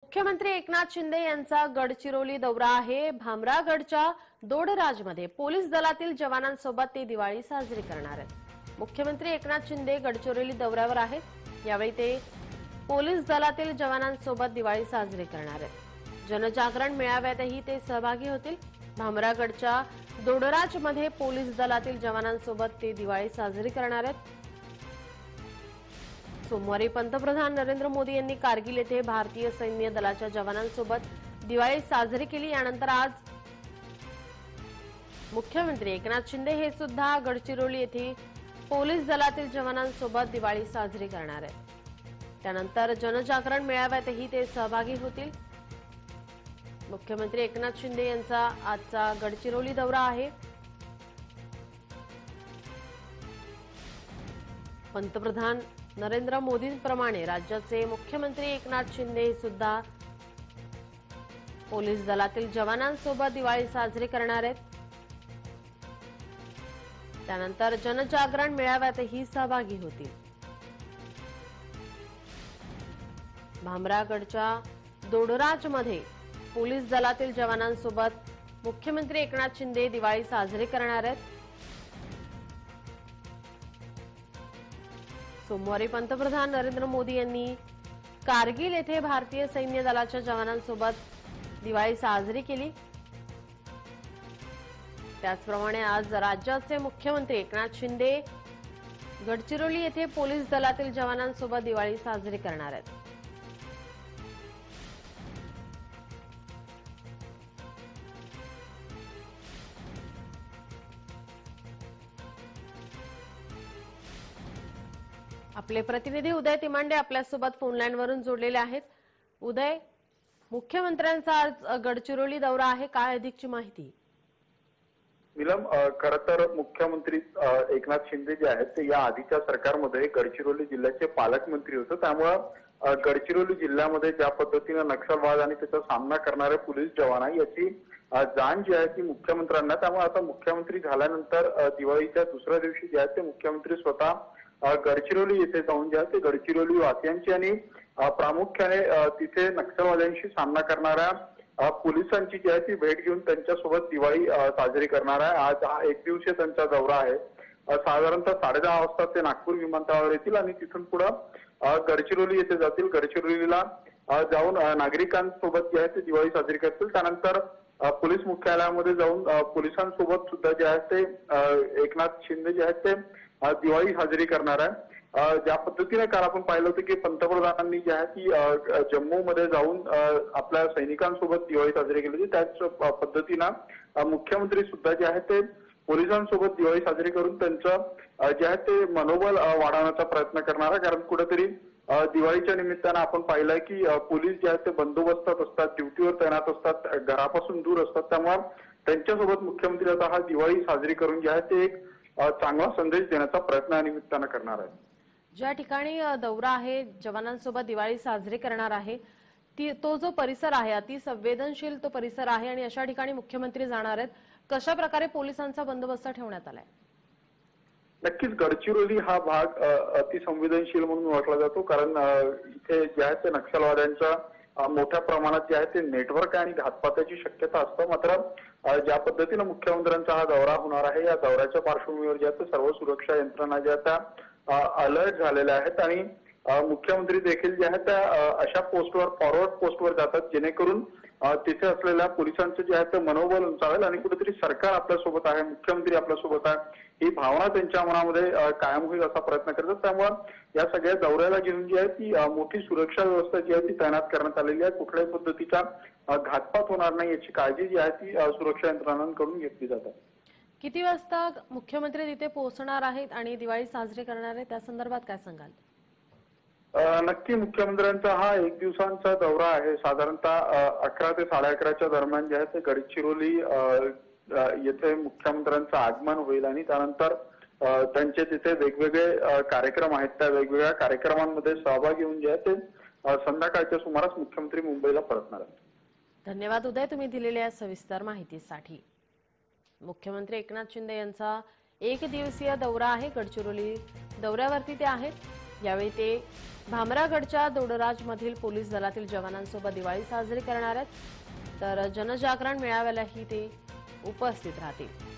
मुख्यमंत्री एकनाथ शिंदे यांचा गडचिरोली दौरा आहे। भामरागडच्या दोडराजमध्ये पोलीस दलातील जवानांसोबत ते दिवाळी साजरी करणार आहेत। मुख्यमंत्री एकनाथ शिंदे गडचिरोली दौऱ्यावर आहेत। यावेळी ते पोलीस दलातील जवानांसोबत दिवाळी साजरी करणार आहेत। जनजागरण मेळाव्यातही ते सहभागी होतील। भामरागडच्या दोडराजमध्ये पोलीस दलातील जवानांसोबत ते दिवाळी साजरी करणार आहेत। सोमवारी पंतप्रधान नरेंद्र मोदी यांनी कारगिल येथे भारतीय सैन्य दलाच्या जवानांसोबत दिवाळी साजरी केली। यानंतर आज मुख्यमंत्री एकनाथ शिंदे हे सुद्धा गडचिरोली येथे पोलीस दलातील जवानांसोबत दिवाळी साजरी करणार आहेत। त्यानंतर जनजागरण मेळाव्यातही ते सहभागी होतील। मुख्यमंत्री एकनाथ शिंदे यांचा आजचा गडचिरोली दौरा आहे। पंतप्रधान नरेंद्र मोदींप्रमाणे राज्याचे मुख्यमंत्री एकनाथ शिंदे सुद्धा पोलीस दलातील जवानांसोबत दिवाळी साजरी करणार आहेत। त्यानंतर जनजागरण मेळाव्यातही सहभागी होतील। भामरागडच्या दोडराजमध्ये पोलीस दलातील जवानांसोबत मुख्यमंत्री एकनाथ शिंदे दिवाळी साजरी करणार आहेत। सोमवारी पंतप्रधान नरेंद्र मोदी यांनी कारगिल येथे भारतीय सैन्य दलाच्या जवानांसोबत दिवाळी साजरी केली। त्याचप्रमाणे आज राज्याचे मुख्यमंत्री एकनाथ शिंदे गडचिरोली येथे पोलीस दलातील जवानांसोबत दिवाळी साजरी करणार आहेत। आपले प्रतिनिधी उदय तिमांडे आपल्यासोबत फोन लाईन वरून जोडलेले आहेत। उदय, मुख्यमंत्र्यांचा आज गडचिरोली दौरा आहे, काय अधिकची माहिती? नीलम, खरं तर मुख्यमंत्री एकनाथ शिंदे जे आहेत ते या आधीच्या सरकारमध्ये गडचिरोली जिल्ह्याचे पालकमंत्री होते। त्यामुळे गडचिरोली जिल्ह्यामध्ये ज्या पद्धतीने नक्षलवाद आणि त्याचा सामना करणारे पोलीस जवान आहे याची जाण जी आहे ती मुख्यमंत्र्यांना। त्यामुळे आता मुख्यमंत्री झाल्यानंतर दिवाळीच्या दुसऱ्या दिवशी जे आहे ते मुख्यमंत्री स्वतः गडचिरोली येथे जाऊन जे आहे ते गडचिरोली वासियांची आणि प्रामुख्याने तिथे नक्षलवाद्यांशी सामना करणाऱ्या पोलिसांची जी आहे ती भेट घेऊन त्यांच्यासोबत दिवाळी साजरी करणार आहे। आज हा एक दिवसीय त्यांचा दौरा आहे। साधारणतः 10:30 वाजता ते नागपूर विमानतळावर येतील आणि तिथून पुढे गडचिरोली येथे जातील। गडचिरोलीला जाऊन नागरिकांसोबत जे आहे ते दिवाळी साजरी करतील। त्यानंतर पोलीस मुख्यालयामध्ये जाऊन पोलिसांसोबत सुद्धा जे आहे ते एकनाथ शिंदे जे आहेत ते दिवाळी साजरी करणार आहे। ज्या पद्धतीने काल आपण पाहिलं होतं की पंतप्रधानांनी जी आहे ती जम्मू मध्ये जाऊन आपल्या सैनिकांसोबत दिवाळी साजरी केली होती, त्याच पद्धतीनं मुख्यमंत्री सुद्धा जे आहे ते पोलिसांसोबत दिवाळी साजरी करून त्यांचं जे आहे ते मनोबल वाढवण्याचा प्रयत्न करणार आहे। कारण कुठेतरी दिवाळीच्या निमित्तानं आपण पाहिलंय की पोलीस जे आहेत ते बंदोबस्तात असतात, ड्युटीवर तैनात असतात, घरापासून दूर असतात। त्यामुळे त्यांच्यासोबत मुख्यमंत्री आता हा दिवाळी साजरी करून जे आहे ते एक चांगला संदेश देण्याचा प्रयत्न या निमित्तानं करणार आहे। ज्या ठिकाणी दौरा आहे, जवानांसोबत दिवाळी साजरी करणार आहे, तो जो परिसर आहे अति संवेदनशील तो परिसर आहे आणि अशा ठिकाणी मुख्यमंत्री जाणार आहेत। कशा प्रकारे पोलिसांचा बंदोबस्त ठेवण्यात आलाय? नक्कीच गडचिरोली हा भाग अतिसंवेदनशील म्हणून ओळखला जातो, कारण इथे जे आहे ते नक्षलवाद्यांच्या मोठ्या प्रमाणात जे आहे ते नेटवर्क आणि घातपाताची शक्यता असतं। मात्र ज्या पद्धतीने मुख्यमंत्र्यांचा हा दौरा होणार आहे या दौऱ्याच्या पार्श्वभूमीवर जे आहे सर्व सुरक्षा यंत्रणा ज्या त्या अलर्ट झालेल्या आहेत आणि मुख्यमंत्री देखील जे आहेत त्या अशा पोस्टवर फॉरवर्ड पोस्टवर जातात जेणेकरून तिथे असलेल्या पोलिसांचं जे आहे ते मनोबल उंचावेल आणि कुठेतरी सरकार आपल्यासोबत आहे, मुख्यमंत्री आपल्यासोबत आहे ही भावना त्यांच्या मनामध्ये कायम होईल असा प्रयत्न करतात। त्यामुळे या सगळ्या दौऱ्याला घेऊन जी आहे ती मोठी सुरक्षा व्यवस्था जी आहे ती तैनात करण्यात आलेली आहे। कुठल्याही पद्धतीचा घातपात होणार नाही याची काळजी जी आहे ती सुरक्षा यंत्रणांकडून घेतली जाते। किती वाजता मुख्यमंत्री तिथे पोहोचणार आहेत आणि दिवाळी साजरी करणार आहेत त्या संदर्भात काय सांगाल? नक्की मुख्यमंत्र्यांचा हा एक दिवसांचा दौरा आहे। साधारणतः 11 ते 11:30च्या दरम्यान जे आहे ते गडचिरोली येथे मुख्यमंत्र्यांचं आगमन होईल आणि त्यानंतर त्यांचे तिथे वेगवेगळे कार्यक्रम आहेत। त्या वेगवेगळ्या कार्यक्रमांमध्ये सहभागी होऊन जे आहे ते संध्याकाळच्या सुमारास मुख्यमंत्री मुंबईला परतणार आहेत। धन्यवाद उदय, तुम्ही दिलेल्या सविस्तर माहितीसाठी। मुख्यमंत्री एकनाथ शिंदे यांचा एक दिवसीय दौरा आहे। गडचिरोली दौऱ्यावरती ते आहेत। यावेळी ते भामरागडच्या दोडराजमधील पोलीस दलातील जवानांसोबत दिवाळी साजरी करणार आहेत, तर जनजागरण मेळाव्यालाही ते उपस्थित राहतील.